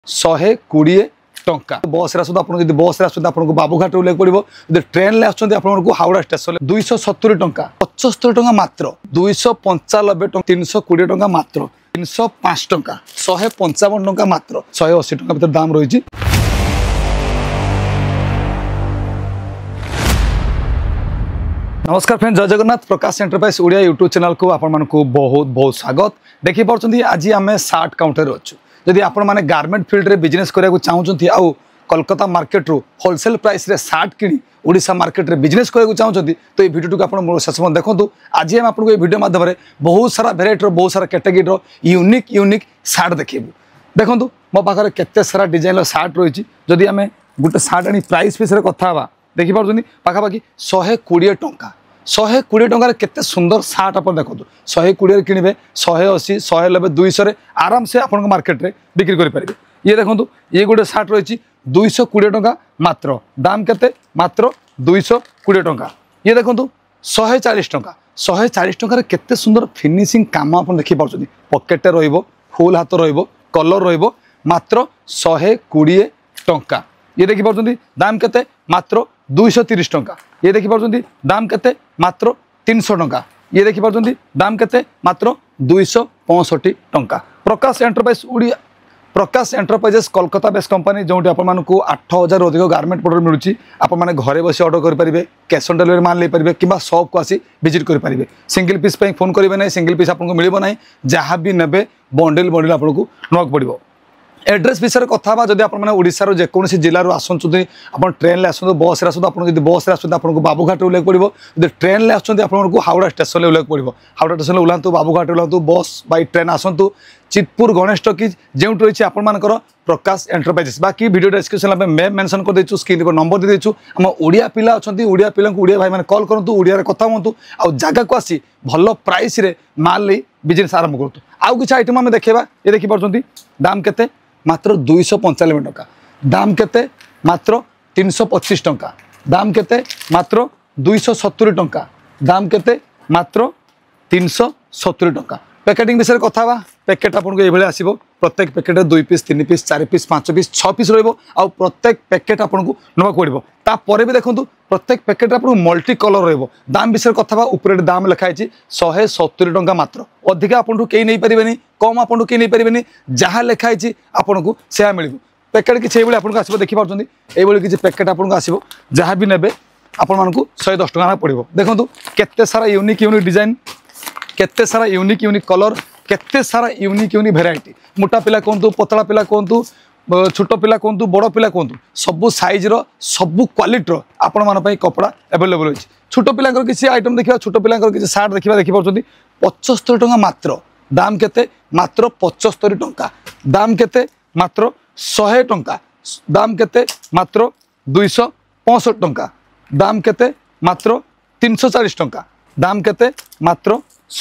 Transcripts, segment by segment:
120 टंका बस रे आसो बस रे आपको बाबूघाट ओल्हे पड़ो ट्रेन ले आपको हावड़ा स्टेशन 270 टंका 75 टंका मात्र 295 टंका 320 टंका मात्र 305 टंका 155 टंका मात्र 180 टंका भीतर दाम रही। नमस्कार फ्रेंड, जय Jagannath. Prakash enterprise Odia YouTube channel को आपण बहुत बहुत स्वागत। देखी पार्टी आज आम सार्ट काउंटर अच्छु। जदि आपण मैंने गारमेंट फील्ड रे बिजनेस करने चाहूँगी आउ कोलकाता मार्केट रू होलसेल प्राइस रे सार्ट किणी ओडिशा मार्केट रे बिजनेस करने चाहूँगी तो ये वीडियो को आप शेष देखो। आज हम आपको ये वीडियो माध्यम बहुत सारा भेराइटर बहुत सारा कैटेगरी यूनिक सार्ट देखू। देखो मो पाखे केते सारा डिजाइन सार्ट रही। जदि आम गोटे सार्ट आनी प्राइस विषय कथा देखी पार्टी पाखापाखि 120 टंका 120 टंकार केते सुंदर सार्ट आप देखो। 120 किणवे 180 190 200 आराम से आप मार्केट रे बिक्री करेंगे। ये देखो ये गोटे सार्ट रही 220 टंका मात्र दाम केते मात्र 220 टंका। ये देखो 140 टंका 140 टंकार केते सुंदर फिनिशिंग काम आप देखी पार्टी। पकेट रहिबो फुल हाथ रहिबो कलर रहिबो मात्र 120 टंका। ये देखी पार्टी दाम केते मात्र 230 टंका। ये देखी पार्टी दाम केते मात्र 300 टंका। ये देखी पार्टी दाम केते मात्र 265 टंका। Prakash enterprise Odia Prakash enterprises Kolkata base company जो आपको 8000 अधिक गारमेंट प्रोडक्ट मिलूँ। आपने घरे बस ऑर्डर करेंगे, कैश ऑन डिलीवरी माल लेपारे कि शॉप को आसी विजिट करेंगे। सिंगल पीस फोन करेंगे ना, सिंगल पीस आपको मिल ना, जहाँ भी ने बंडल बंडल आपको नक पड़ो। एड्रेस विषय कथा जब आपशार जेकोसी जिलूर आसुँच आप ट्रेन ले आसो बस आसो बस आपको बाबूघाट ओल्हे पड़ो। ट्रेन ले आपको हावड़ा स्टेशन ओल्हे पड़ो। हावड़ा स्टेशन ओह्लातु बाबूघाट ओह्लातु बस बै ट्रेन आसतु चितपुर गणेश टॉकीज जो रही आपर प्रकाश एंटरप्राइजेस। बाकी वीडियो डिस्क्रिप्शन में मैं मेंशन कर देछु, स्क्रीन पर नंबर दे देछु। हम ओडिया पिला अच्छा ओडिया पिला ओडिया भाई मैंने कॉल करूँ, ओडिया कथा हूँ आउ जगह को आसी भल प्राइस रे माल ले बिजनेस आरंभ करूँ। आउ किसी आइटम आम देखा। ये देखी पार्टी दाम केते मात्र 295 टंका। दाम केते मात्र 325 टंका। दाम केते मात्र 270 टंका। दाम केते मात्र 370 टंका। पैकेटिंग विषय कथा पैकेट आपको ये आसो। प्रत्येक packet 2 piece 3 piece 4 piece 5 piece 6 piece रही। प्रत्येक पैकेट आपको नवा पड़ो। तापर भी देखो प्रत्येक पैकेट आपको मल्टी कलर रही। दाम विषय कथा ऊपर दाम लिखाई 170 टंका मात्र। अधिक आपको कहीं नहीं पारे, कम आपको कहीं नहीं पारे, जहाँ लिखाई आपको से मिल पैकेट किसी आपको आसो। देखी पार्टी ये किसी पैकेट आपको आसो, जहाँ भी ने आपको 110 टंका पड़ो। देखो केते सारा यूनिक डिजाइन, केते सारा यूनिक कलर, केते सारा यूनिक भेराइटी। मोटा पिला कहतु, पतला पिला कहतु, छोट पिला कहतु, बड़ पिला कहतु, सबू साइज्र सबू क्वालिटीर आपण मान कपड़ा एवेलेबल होती। छोट पिला किसी आइटम देखा, छोट पिला किसी सार्ट देखा। देखी पार्टी 75 टंका मात्र। दाम केते मात्र 75 टंका। दाम केते मात्र 100 टंका। दाम केते मात्र 265 टंका। दाम केते मात्र 340 टंका। दाम केते मात्र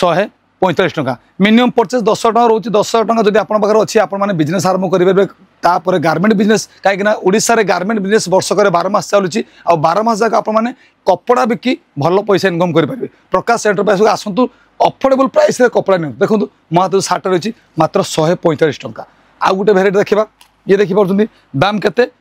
145 टंका। मिनिमम परचेज 10 टंका रोचे। 10 टंका जब आप अच्छी आपने बिजनेस आरंभ करेंगे। तापर गारमेंट बिजनेस कहीं ओडिशा रे गारमेंट बिजनेस वर्षक 12 मास चलुची। आ 12 मास जाक आपने कपड़ा बिकी भल पैसा इनकम करेंगे। प्रकाश एंटरप्राइज को आसतु अफोर्डेबल प्राइस रे कपड़ा नि। देखो मो हाथ सार्ट रही मात्र 145 टंका। आउ गोटे भेराइटी देखा। ये देखी पार्टी दाम केते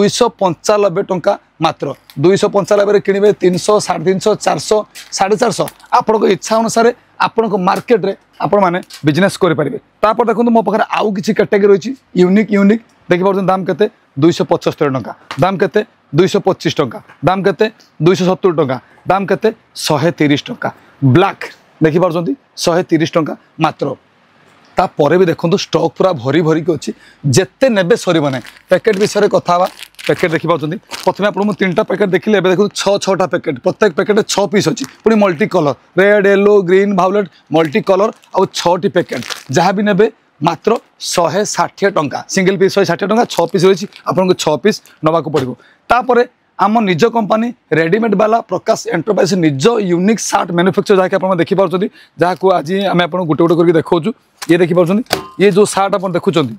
295 टंका मात्र। 295 किणवे 300 350 400 450 आपण इच्छा अनुसार आपण मार्केट रे आपण माने बिजनेस करेंगे। तापर देखो मो पाखे आउ किसी कैटेगरी रही यूनिक देखी पार्टी दाम केते 275 टंका। दाम केते 225 टंका। दाम केते 270 टंका। दाम केते 130 टंका। ब्लैक देखी पार्टी 130 टंका मात्र। तापर भी देखो स्टॉक पूरा भरी भरी की अच्छी, जिते ने सर ना। पैकेट विषय कथा पैकेट देखी पार्टी प्रथम आपको 3टा पैकेट देखिए। देखो 6-6टा पैकेट, प्रत्येक पैकेट 6 पीस अच्छी, पुणी multi colour red yellow green violet multi colour आउ 6टी पैकेट जहाँ भी ने मात्र 160 टंका। सिंगल पीस 160 टंका। 6 पीस रही आपको 6 पीस नवा पड़ो। तापर आम निज कंपनी रेडीमेड वाला प्रकाश एंटरप्राइज निज यूनिक सार्ट मैन्युफैक्चर जहाँकि आप देखी पार्टी, जहाँ आज आम आप गोटे गोटे करके देखा। ये देखी पार्टी ये जो सार्ट आप देखुं,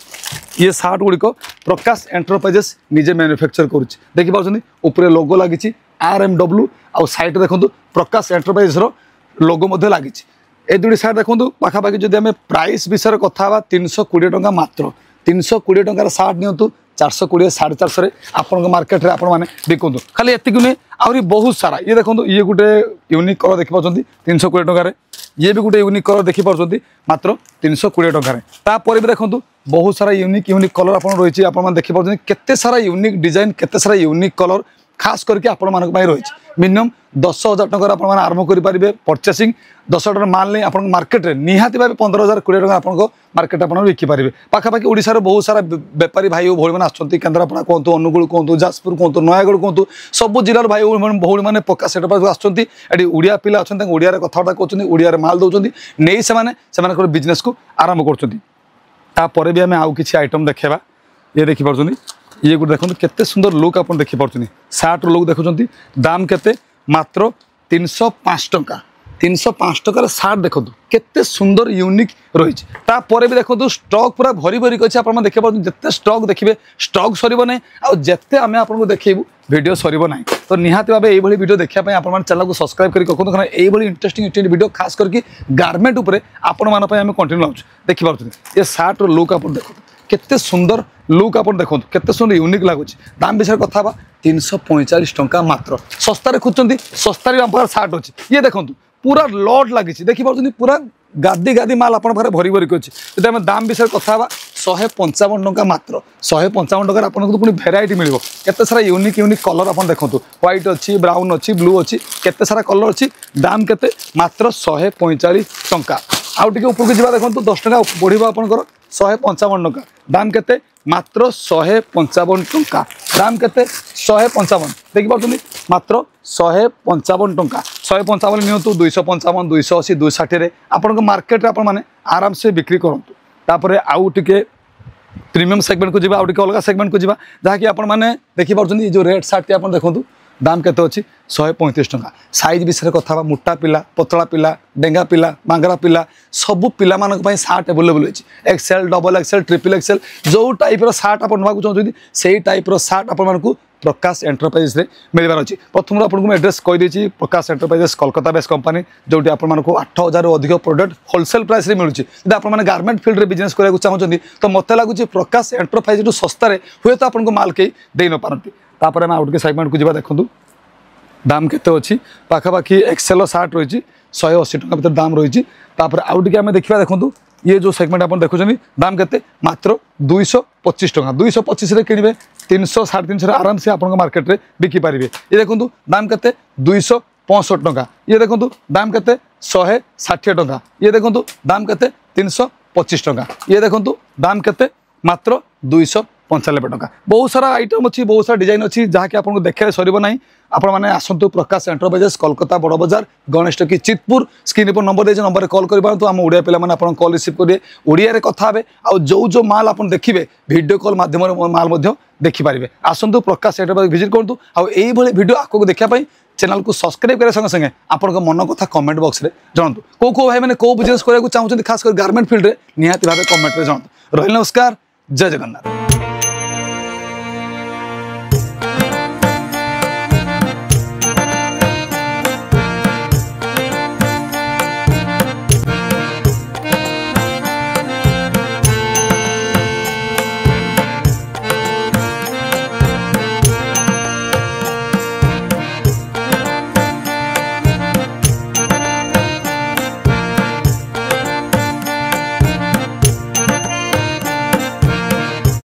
ये सार्ट गुड़िक प्रकाश एंटरप्राइजेस निजे मैन्युफैक्चर करुच्ची। देखी पार्टी ऊपर लोगो लगी RMW आउ साइड देखो प्रकाश एंटरप्राइज लोगो लगी। ए दुटी सार्ट देखो पाखापाखि जब आम प्राइस विषय कथा 320 टंका मात्र। 320 टंकार सार्ट नियंतु 420 450 आपण मार्केट रे आपण माने बिकंतु खाली एतिक नहीं आहरी बहुत सारा ये देखो ये गोटे यूनिक कलर देखि पाउछंती 320 टंकार ये भी गोटे यूनिक कलर देखि पाउछंती मात्र 320 टंकार तापर भी देखो बहुत सारा यूनिक कलर आपण रही आपण माने देखि पाउछंती केते सारा यूनिक डिजाइन केते सारा यूनिक कलर खास करके आपण मानक पाई रही मिनिमम 10,000 टंकार आपण माने आरंभ करि परिबे परचेसिंग 10 टन माल नहीं आपण मार्केट रे निहाती भाबे 15,000 20 टंका आपण मार्केट आपण बिकि परिबे पाखा पाखी ओडिसा रे बहुत सारा व्यापारी भाई भौणी माने आछंती केंद्रापड़ा कोंतु अनुगुल कोंतु जाजपुर कोंतु नयागढ़ कोंतु सब जिल्लार भाई भौणी माने पक्का सेट पास आछंती एडी ओडिया पिला आछंती ओडिया रे कथाटा कहउछंती ओडिया रे माल दउछंती नेई सेमाने बिजनेस को आरंभ करछंती ता परे भी हमें आउ किछि आइटम देखेबा ये देखि पारछंती ये गोटे देखो केते सुंदर लुक आप देखि पारछंती सार्ट लुक देखुछंती दाम केते मात्र 305 टंका 305 टंकार सार्ट देखो केते सुंदर यूनिक रही तापर भी देखो स्टॉक पूरा भरी भरी अच्छे आप देखिए पार्टी जिते स्टॉक देखिए स्टॉक सर ना आते आम आपको देखू वीडियो सर ना तो निहाती भाव ये वीडियो देखापी आप चैनल को सब्सक्राइब करें कारण ये इंटरेस्टिंग वीडियो खास करके गारमेंट उपर आपण मानी कंटिन्यू लाऊँ देखिए ये सार्ट लुक आप देखो केते सुंदर लुक आप देखो केते सुंदर यूनिक लगुच दाम विषय कथा 345 टंका मात्र सस्तार खोजते सस्तार आम सार्ट अच्छी ये देखो पूरा लॉट लगी देखिए पूरा गादी गादी माल आप भरी भरी अच्छी जब आम दाम विषय कथा 155 टंका मात्र 155 टंका आपको पुणी भेराइटी मिल केते सारा यूनिक कलर आप देखो व्हाइट अच्छी ब्राउन अच्छी ब्लू अच्छी केते सारा कलर अच्छी दाम केते मात्र 145 टंका आउ टे ऊपर जावा देखो 10 टंका बढ़िया आपंकर 155 टंका दाम केते मात्र 155 टंका दाम केते 155 देखिए मात्र 155 टंका 155 नियंतु 255 280 260 आपन मार्केट रे आपन माने आराम से बिक्री करंतु तापर आउ टिके प्रीमियम सेगमेंट को जीवा आउ टिके अलग सेगमेंट को जीवा जहा कि आपन माने देखि पारछन जो रेड शर्ट आपन देखंतु दाम केते अछि 135 टंका साइज विषय कथा मोटा पिला पतला पिला डेंगा पिला मांगरा पिला सबू पिला मानक पई शर्ट अवेलेबल अछि XL double XL triple XL जो टाइप रो शर्ट आपन नवा को चाहउछथि सेही टाइप रो शर्ट आपन मानकु प्रकाश एंटरप्राइज रे मिलबार अछि प्रथम आपन एड्रेस कहि देछि Prakash enterprises Kolkata base company जोटी आपन मानकु 8000 रु अधिक प्रोडक्ट होलसेल प्राइस रे मिलुछि यदि आपन माने गारमेंट फील्ड रे बिजनेस करिया को चाहउछथि तो मते लागुछि प्रकाश एंटरप्राइज टू सस्ता रे होय तो आपन को माल के देइ न पारंती तापर हम आउट के सेगमेंट को जिबा देखंतु दाम केते अछि पाखापाखी एक्सेल शर्ट रही 180 टंका भीतर दाम रही तापर आउ टिके आमे देखिबा देखंतु ये जो सेगमेंट आपन देखुछनी दाम केते मात्र 225 टंका 225 रे किनिबे 300 350 रे आराम से आपन मार्केट रे बिकी पारिबे ये देखंतु दाम केते 265 टंका ये देखंतु दाम केते 160 टंका ये देखंतु दाम केते 325 टंका ये देखंतु दाम केते मात्र 295 टंका बहुत सारा आइटम अच्छी बहुत सारा डिजाइन अच्छी जहाँकि आपको देखा सर ना आपण मैंने आसतु प्रकाश enterprises Kolkata Burrabazar Ganesh talkies Chitpur screen पर नंबर दे नंबर कॉल करूँ आम ओडिया पिला माने आपन कॉल रिसीव करेंगे ओडिया रे कथा हेबे आ जो माल आपन देखिबे वीडियो कॉल माध्यम माल मध्य देखिपारे आसतु प्रकाश एंटरप्राइज विजिट करतु आ एई भली वीडियो आको देखा चैनल को सब्सक्राइब करे संगे संगे आपण मन कथा कमेंट बॉक्स रे जणातु को भाई मैंने को बिजनेस करा चाहते खास कर गारमेंट फील्ड रे निहाती भाबे कमेंट रे जणातु रही नमस्कार जय जगन्नाथ।